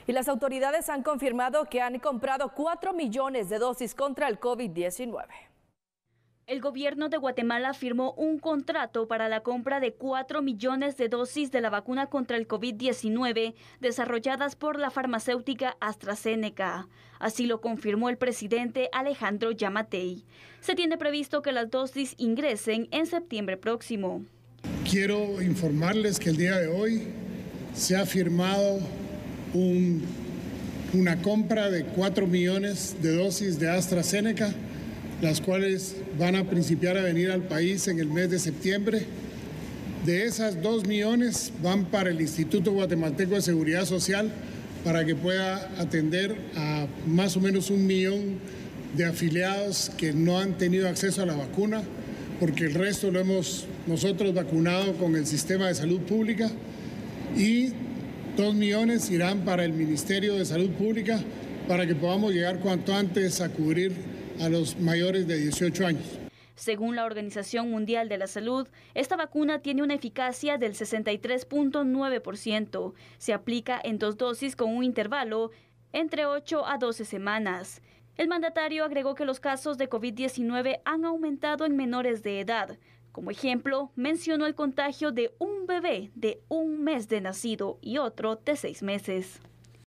Y las autoridades han confirmado que han comprado 4 millones de dosis contra el COVID-19. El gobierno de Guatemala firmó un contrato para la compra de 4 millones de dosis de la vacuna contra el COVID-19 desarrolladas por la farmacéutica AstraZeneca. Así lo confirmó el presidente Alejandro Yamatei. Se tiene previsto que las dosis ingresen en septiembre próximo. Quiero informarles que el día de hoy se ha firmado una compra de 4 millones de dosis de AstraZeneca, las cuales van a principiar a venir al país en el mes de septiembre. De esas 2 millones van para el Instituto Guatemalteco de Seguridad Social para que pueda atender a más o menos 1 millón de afiliados que no han tenido acceso a la vacuna, porque el resto lo hemos nosotros vacunado con el sistema de salud pública, y 2 millones irán para el Ministerio de Salud Pública para que podamos llegar cuanto antes a cubrir a los mayores de 18 años. Según la Organización Mundial de la Salud, esta vacuna tiene una eficacia del 63.9%. Se aplica en 2 dosis con un intervalo entre 8 a 12 semanas. El mandatario agregó que los casos de COVID-19 han aumentado en menores de edad. Como ejemplo, mencionó el contagio de un bebé de 1 mes de nacido y otro de 6 meses.